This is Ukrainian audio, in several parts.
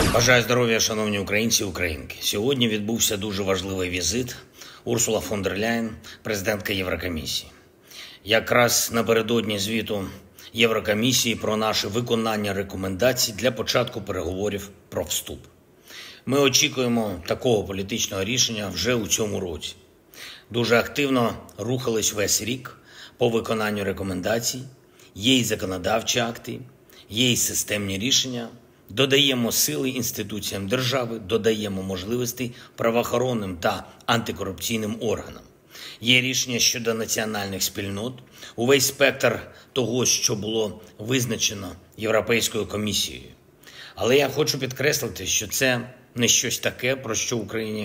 Бажаю здоров'я, шановні українці і українки. Сьогодні відбувся дуже важливий візит Урсули фон дер Ляєн, президентка Єврокомісії. Якраз напередодні звіту Єврокомісії про наше виконання рекомендацій для початку переговорів про вступ. Ми очікуємо такого політичного рішення вже у цьому році. Дуже активно рухались весь рік по виконанню рекомендацій, є й законодавчі акти, є й системні рішення. Додаємо сили інституціям держави, додаємо можливості правоохоронним та антикорупційним органам. Є рішення щодо національних спільнот, увесь спектр того, що було визначено Європейською комісією. Але я хочу підкреслити, що це не щось таке, про що в Україні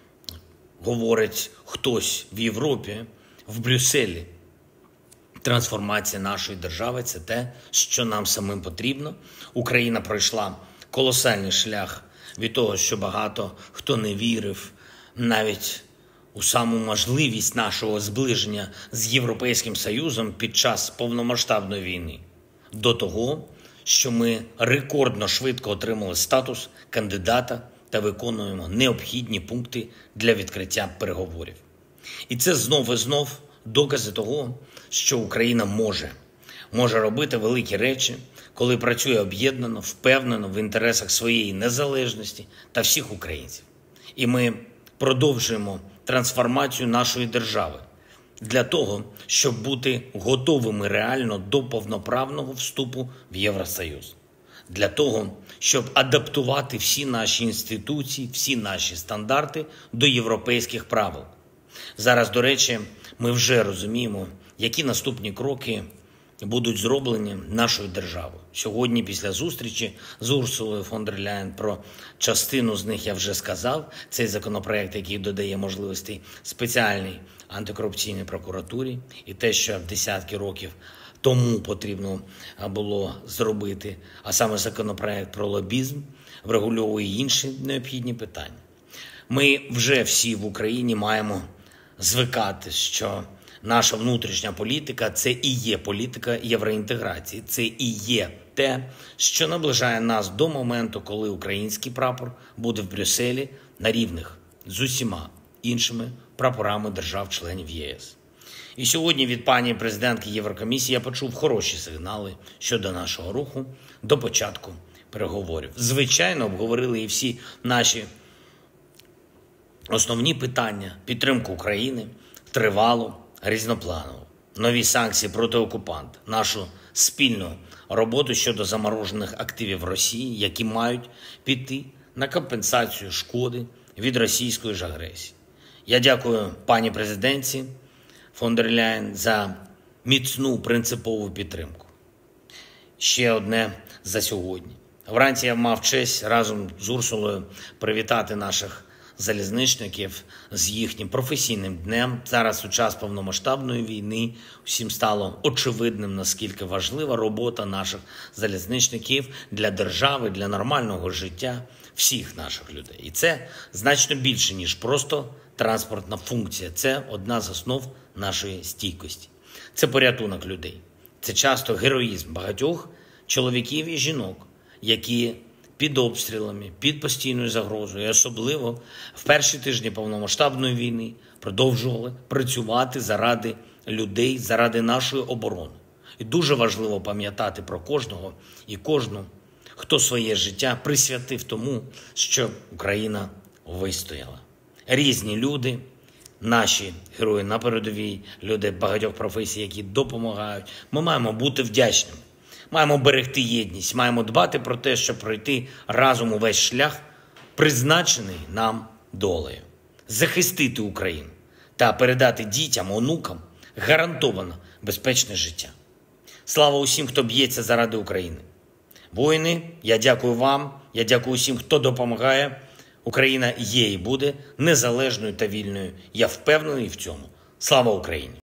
говорить хтось в Європі, в Брюсселі. Трансформація нашої держави – це те, що нам самим потрібно. Україна пройшла колосальний шлях від того, що багато хто не вірив навіть у саму можливість нашого зближення з Європейським Союзом під час повномасштабної війни, до того, що ми рекордно швидко отримали статус кандидата та виконуємо необхідні пункти для відкриття переговорів. І це знов і знов докази того, що Україна може робити великі речі, коли працює об'єднано, впевнено в інтересах своєї незалежності та всіх українців. І ми продовжуємо трансформацію нашої держави для того, щоб бути готовими реально до повноправного вступу в Євросоюз. Для того, щоб адаптувати всі наші інституції, всі наші стандарти до європейських правил. Зараз, до речі, ми вже розуміємо, які наступні кроки будуть зроблені нашою державою. Сьогодні, після зустрічі з Урсулою фон дер Ляєн, про частину з них я вже сказав. Цей законопроект, який додає можливості спеціальній антикорупційній прокуратурі, і те, що десятки років тому потрібно було зробити, а саме законопроект про лобізм, врегульовує інші необхідні питання. Ми вже всі в Україні маємо звикати, що наша внутрішня політика – це і є політика євроінтеграції. Це і є те, що наближає нас до моменту, коли український прапор буде в Брюсселі на рівних з усіма іншими прапорами держав-членів ЄС. І сьогодні від пані президентки Єврокомісії я почув хороші сигнали щодо нашого руху до початку переговорів. Звичайно, обговорили і всі наші основні питання: підтримку України, тривалу, різнопланову, нові санкції проти окупанта, нашу спільну роботу щодо заморожених активів Росії, які мають піти на компенсацію шкоди від російської ж агресії. Я дякую пані президентці фон дер Ляєн за міцну принципову підтримку. Ще одне за сьогодні. Вранці я мав честь разом з Урсулою привітати наших залізничників з їхнім професійним днем. Зараз у час повномасштабної війни всім стало очевидним, наскільки важлива робота наших залізничників для держави, для нормального життя всіх наших людей. І це значно більше, ніж просто транспортна функція. Це одна з основ нашої стійкості. Це порятунок людей. Це часто героїзм багатьох чоловіків і жінок, які під обстрілами, під постійною загрозою, і особливо в перші тижні повномасштабної війни продовжували працювати заради людей, заради нашої оборони. І дуже важливо пам'ятати про кожного і кожну, хто своє життя присвятив тому, що Україна вистояла. Різні люди, наші герої на передовій, люди багатьох професій, які допомагають. Ми маємо бути вдячними. Маємо берегти єдність, маємо дбати про те, щоб пройти разом увесь шлях, призначений нам долею. Захистити Україну та передати дітям, онукам гарантовано безпечне життя. Слава усім, хто б'ється заради України. Воїни, я дякую вам, я дякую усім, хто допомагає. Україна є і буде незалежною та вільною. Я впевнений в цьому. Слава Україні!